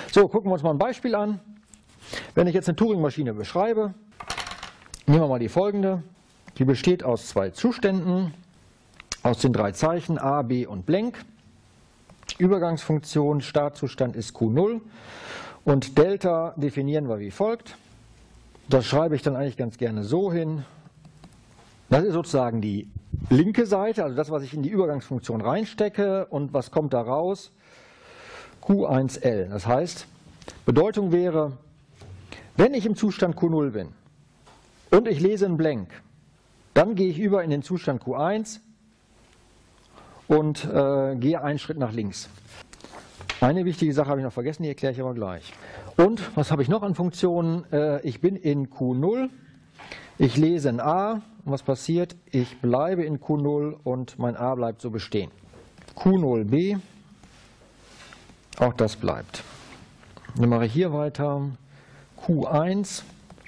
So, gucken wir uns mal ein Beispiel an. Wenn ich jetzt eine Turing-Maschine beschreibe, nehmen wir mal die folgende. Die besteht aus zwei Zuständen, aus den drei Zeichen A, B und blank. Übergangsfunktion, Startzustand ist Q0 und Delta definieren wir wie folgt. Das schreibe ich dann eigentlich ganz gerne so hin. Das ist sozusagen die linke Seite, also das, was ich in die Übergangsfunktion reinstecke, und was kommt da raus? Q1L. Das heißt, Bedeutung wäre, wenn ich im Zustand Q0 bin und ich lese einen Blank, dann gehe ich über in den Zustand Q1 und gehe einen Schritt nach links. Eine wichtige Sache habe ich noch vergessen, die erkläre ich aber gleich. Und was habe ich noch an Funktionen? Ich bin in Q0, ich lese ein A, und was passiert? Ich bleibe in Q0 und mein A bleibt so bestehen. Q0b, auch das bleibt. Dann mache ich hier weiter. Q1,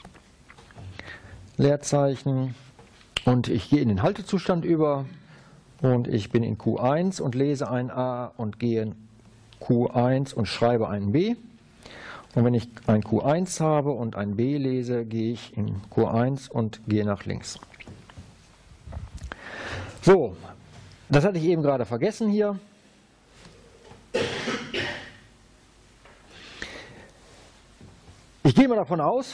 Leerzeichen, und ich gehe in den Haltezustand über und ich bin in Q1 und lese ein A und gehe in Q1 und schreibe ein B. Und wenn ich ein Q1 habe und ein B lese, gehe ich in Q1 und gehe nach links. So, das hatte ich eben gerade vergessen hier. Ich gehe mal davon aus,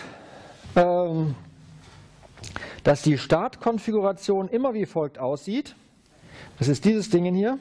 dass die Startkonfiguration immer wie folgt aussieht. Das ist dieses Ding hier.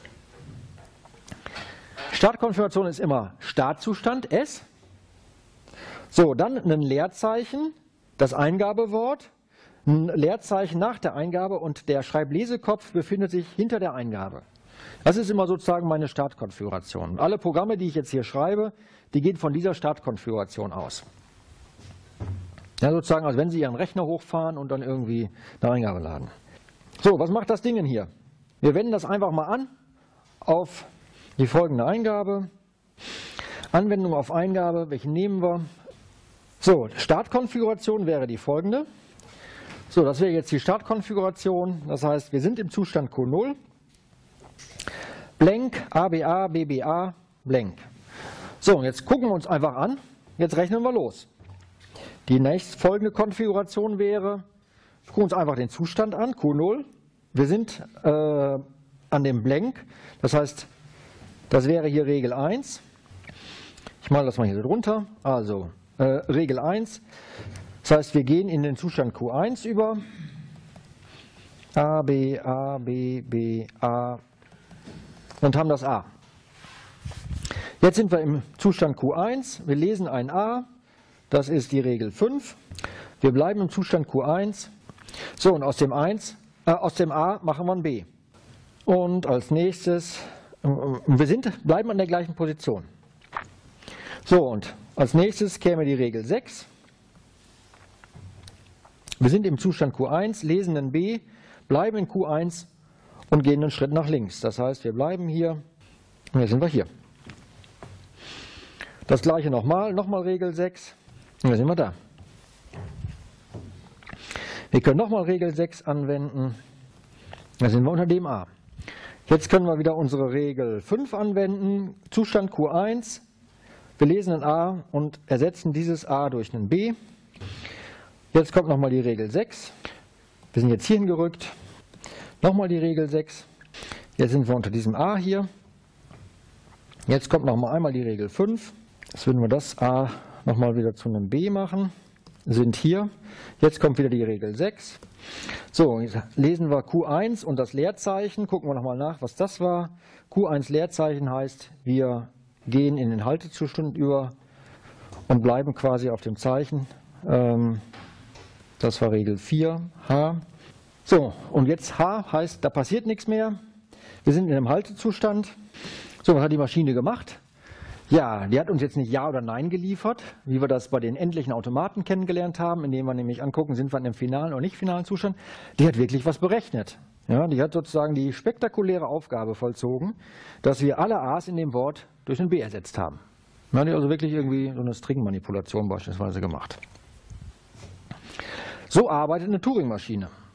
Startkonfiguration ist immer Startzustand S. So, dann ein Leerzeichen, das Eingabewort, ein Leerzeichen nach der Eingabe und der Schreiblesekopf befindet sich hinter der Eingabe. Das ist immer sozusagen meine Startkonfiguration. Alle Programme, die ich jetzt hier schreibe, die gehen von dieser Startkonfiguration aus. Ja, sozusagen, als wenn Sie Ihren Rechner hochfahren und dann irgendwie eine Eingabe laden. So, was macht das Ding hier? Wir wenden das einfach mal an auf die folgende Eingabe. Anwendung auf Eingabe, welche nehmen wir? So, Startkonfiguration wäre die folgende. So, das wäre jetzt die Startkonfiguration. Das heißt, wir sind im Zustand Q0. Blank, ABA, BBA, blank. So, und jetzt gucken wir uns einfach an. Jetzt rechnen wir los. Die nächstfolgende Konfiguration wäre, wir gucken uns einfach den Zustand an, Q0. Wir sind an dem Blank, das heißt, das wäre hier Regel 1. Ich male das mal hier so drunter. Also Regel 1, das heißt, wir gehen in den Zustand Q1 über. A, B, A, B, B, A und haben das A. Jetzt sind wir im Zustand Q1, wir lesen ein A, das ist die Regel 5. Wir bleiben im Zustand Q1. So, und aus dem A machen wir ein B. Und als nächstes, bleiben an der gleichen Position. So, und als nächstes käme die Regel 6. Wir sind im Zustand Q1, lesen ein B, bleiben in Q1 und gehen einen Schritt nach links. Das heißt, wir bleiben hier und jetzt sind wir hier. Das gleiche nochmal Regel 6 und jetzt sind wir da. Wir können nochmal Regel 6 anwenden, da sind wir unter dem A. Jetzt können wir wieder unsere Regel 5 anwenden, Zustand Q1, wir lesen ein A und ersetzen dieses A durch ein B. Jetzt kommt nochmal die Regel 6, wir sind jetzt hier hingerückt, nochmal die Regel 6, jetzt sind wir unter diesem A hier. Jetzt kommt nochmal einmal die Regel 5, jetzt würden wir das A nochmal wieder zu einem B machen, sind hier. Jetzt kommt wieder die Regel 6. So, jetzt lesen wir Q1 und das Leerzeichen, gucken wir nochmal nach, was das war. Q1 Leerzeichen heißt, wir gehen in den Haltezustand über und bleiben quasi auf dem Zeichen. Das war Regel 4, H. So, und jetzt H heißt, da passiert nichts mehr. Wir sind in einem Haltezustand. So, was hat die Maschine gemacht? Ja, die hat uns jetzt nicht Ja oder Nein geliefert, wie wir das bei den endlichen Automaten kennengelernt haben, indem wir nämlich angucken, sind wir in einem finalen oder nicht finalen Zustand. Die hat wirklich was berechnet. Ja, die hat sozusagen die spektakuläre Aufgabe vollzogen, dass wir alle A's in dem Wort durch ein B ersetzt haben. Man hat also wirklich irgendwie so eine Stringmanipulation beispielsweise gemacht. So arbeitet eine Turing-Maschine.